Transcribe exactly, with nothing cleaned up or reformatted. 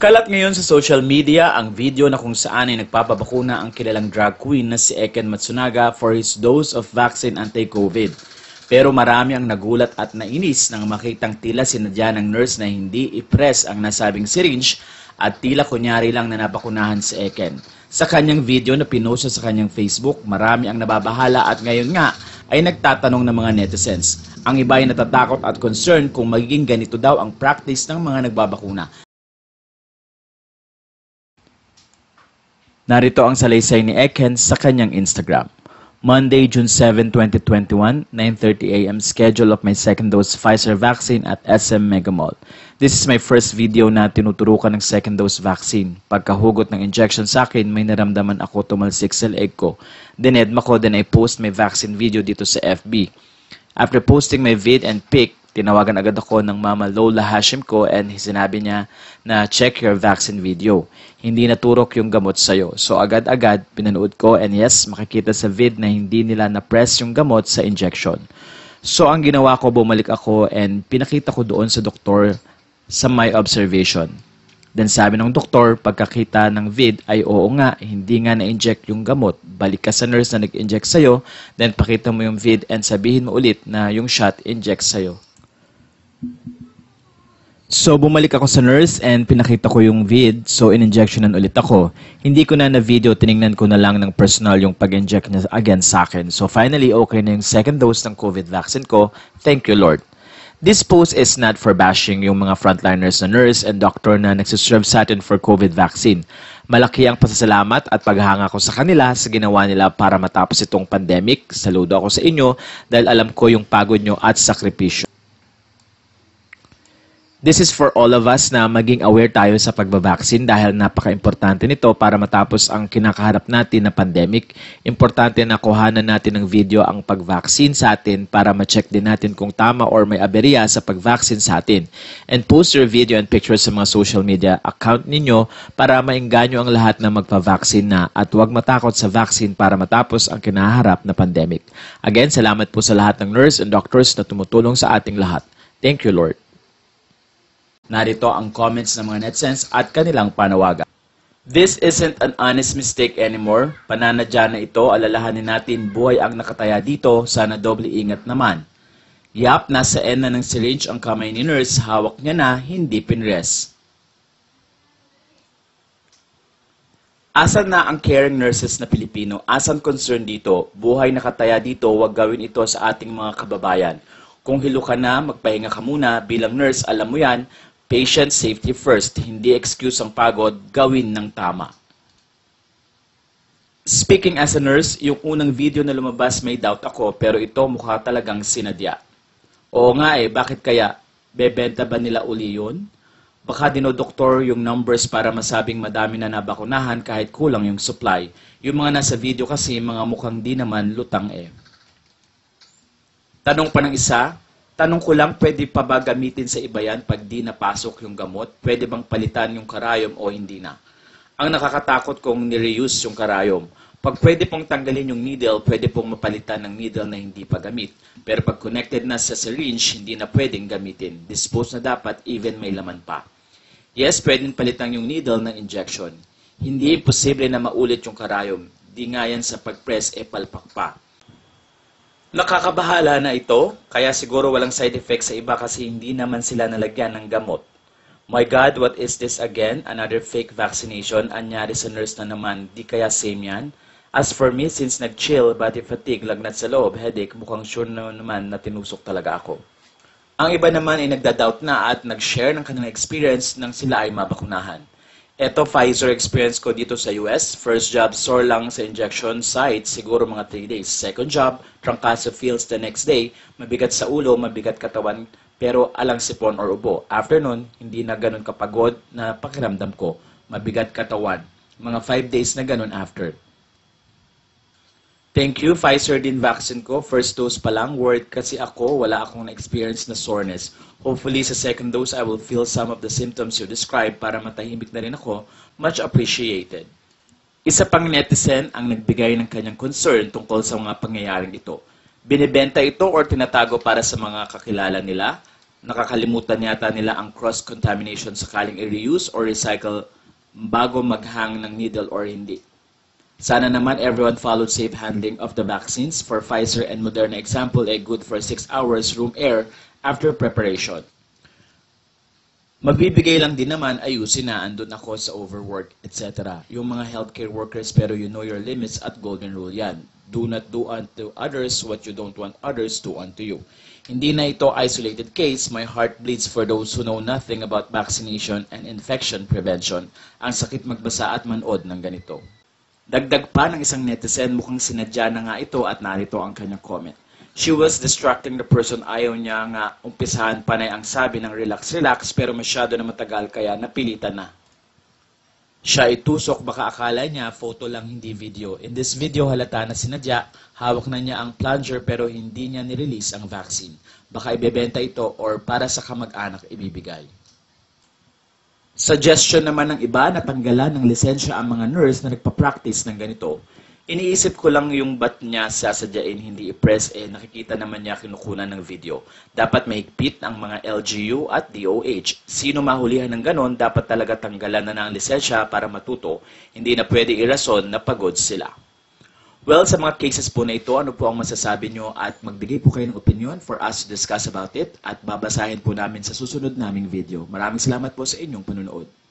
Kalat ngayon sa social media ang video na kung saan ay nagpapabakuna ang kilalang drag queen na si Eken Matsunaga for his dose of vaccine anti-COVID. Pero marami ang nagulat at nainis nang makitang tila sinadya ng nurse na hindi i-press ang nasabing syringe at tila kunyari lang na nabakunahan si Eken. Sa kanyang video na pinost sa kanyang Facebook, marami ang nababahala at ngayon nga ay nagtatanong ng mga netizens. Ang iba ay natatakot at concerned kung magiging ganito daw ang practice ng mga nagbabakuna. Narito ang salaysay ni Eken sa kanyang Instagram. Monday, June seventh, twenty twenty-one, nine thirty a m schedule of my second dose Pfizer vaccine at S M Mega Mall. This is my first video na tinuturukan ng second dose vaccine. Pagkahugot ng injection sa akin, may naramdaman ako tumalsik sa leeg ko. Dinedma ko, then I post my vaccine video dito sa F B. After posting my vid and pic, tinawagan agad ako ng Mama Lola Hashim ko and sinabi niya na check your vaccine video. Hindi naturok yung gamot sa'yo. So agad-agad pinanood ko and yes, makikita sa vid na hindi nila na-press yung gamot sa injection. So ang ginawa ko, bumalik ako and pinakita ko doon sa doktor sa my observation. Then sabi ng doktor, pagkakita ng vid ay oo nga, hindi nga na-inject yung gamot. Balik ka sa nurse na nag-inject sa'yo, then pakita mo yung vid and sabihin mo ulit na yung shot inject sa'yo. So, bumalik ako sa nurse and pinakita ko yung vid. So, in-injectionan ulit ako. Hindi ko na na-video, tinignan ko na lang ng personal yung pag-inject niya again sa akin. So, finally, okay na yung second dose ng COVID vaccine ko. Thank you, Lord. This post is not for bashing yung mga frontliners na nurse and doctor na nagsiserve sa atin for COVID vaccine. Malaki ang pasasalamat at paghanga ko sa kanila sa ginawa nila para matapos itong pandemic. Saludo ako sa inyo dahil alam ko yung pagod nyo at sakripisyo. This is for all of us na maging aware tayo sa pagbabaksin dahil napaka-importante nito para matapos ang kinakaharap natin na pandemic. Importante na kuhanan natin ng video ang pag-vaccine sa atin para ma-check din natin kung tama or may aberya sa pag-vaccine sa atin. And post your video and pictures sa mga social media account ninyo para maingganyo ang lahat na magpa-vaccine na at huwag matakot sa vaccine para matapos ang kinaharap na pandemic. Again, salamat po sa lahat ng nurse and doctors na tumutulong sa ating lahat. Thank you, Lord. Narito ang comments ng mga netizens at kanilang panawagan. This isn't an honest mistake anymore. Pananadya na ito, alalahanin natin buhay ang nakataya dito, sana doble ingat naman. Yap, nasa end na ng syringe ang kamay ni nurse, hawak niya na, hindi pinres. Asan na ang caring nurses na Pilipino? Asan concern dito? Buhay nakataya dito, huwag gawin ito sa ating mga kababayan. Kung hilo ka na, magpahinga ka muna, bilang nurse, alam mo yan, patient safety first, hindi excuse ang pagod, gawin ng tama. Speaking as a nurse, yung unang video na lumabas may doubt ako pero ito mukha talagang sinadya. Oo nga eh, bakit kaya? Bebenta ba nila uli yun? Baka dinodoktor yung numbers para masabing madami na nabakunahan kahit kulang yung supply. Yung mga nasa video kasi mga mukhang di naman lutang eh. Tanong pa ng isa, tanong ko lang, pwede pa ba gamitin sa iba yan pag di napasok yung gamot? Pwede bang palitan yung karayom o hindi na? Ang nakakatakot kung nireuse yung karayom. Pag pwede pong tanggalin yung needle, pwede pong mapalitan ng needle na hindi pa gamit. Pero pag connected na sa syringe, hindi na pwedeng gamitin. Dispose na dapat, even may laman pa. Yes, pwedeng palitan yung needle ng injection. Hindi posible na maulit yung karayom. Di nga yan sa pag-press, e palpak pa. Nakakabahala na ito, kaya siguro walang side effects sa iba kasi hindi naman sila nalagyan ng gamot. My God, what is this again? Another fake vaccination? Anyari sa nurse na naman, di kaya same yan? As for me, since nag-chill, body fatigue, lagnat sa loob, headache, mukhang sure na naman na tinusok talaga ako. Ang iba naman ay nagda-doubt na at nag-share ng kanilang experience nang sila ay mabakunahan. Ito, Pfizer experience ko dito sa U S. First job, sore lang sa injection site, siguro mga three days. Second job, trangkaso feels the next day, mabigat sa ulo, mabigat katawan, pero alang sipon or ubo. After nun, hindi na ganun kapagod na pakiramdam ko. Mabigat katawan. Mga five days na ganun after. Thank you, Pfizer din vaccine ko. First dose pa lang, worried kasi ako, wala akong na-experience na soreness. Hopefully, sa second dose, I will feel some of the symptoms you described para matahimik na rin ako. Much appreciated. Isa pang netizen ang nagbigay ng kanyang concern tungkol sa mga pangyayaring ito. Binibenta ito or tinatago para sa mga kakilala nila? Nakakalimutan yata nila ang cross-contamination sakaling i-reuse or recycle bago maghang ng needle or hindi. Sana naman everyone followed safe handling of the vaccines. For Pfizer and Moderna example ay good for six hours room air after preparation. Magbibigay lang din naman, ayusin na, andun ako sa overwork, et cetera. Yung mga healthcare workers, pero you know your limits at golden rule yan. Do not do unto others what you don't want others to unto you. Hindi na ito isolated case. My heart bleeds for those who know nothing about vaccination and infection prevention. Ang sakit magbasa at manood ng ganito. Dagdag pa ng isang netizen, mukhang sinadya na nga ito at narito ang kanyang comment. She was distracting the person. Ayaw niya nga umpisahan panay ang sabi ng relax-relax pero masyado na matagal kaya napilitan na. Siya itusok, baka akala niya photo lang hindi video. In this video halata na sinadya, hawak na niya ang plunger pero hindi niya nirelease ang vaccine. Baka ibebenta ito or para sa kamag-anak ibibigay. Suggestion naman ng iba na tanggalan ng lisensya ang mga nurse na nagpa-practice ng ganito. Iniisip ko lang yung ba't niya sasadyain hindi i-press eh nakikita naman niya kinukunan ng video. Dapat mahigpit ang mga L G U at D O H. Sino mahulihan ng ganon, dapat talaga tanggalan na ng lisensya para matuto. Hindi na pwede irason na pagod sila. Well, sa mga cases po na ito, ano po ang masasabi nyo at magbigay po kayo ng opinion for us to discuss about it at babasahin po namin sa susunod naming video. Maraming salamat po sa inyong panunood.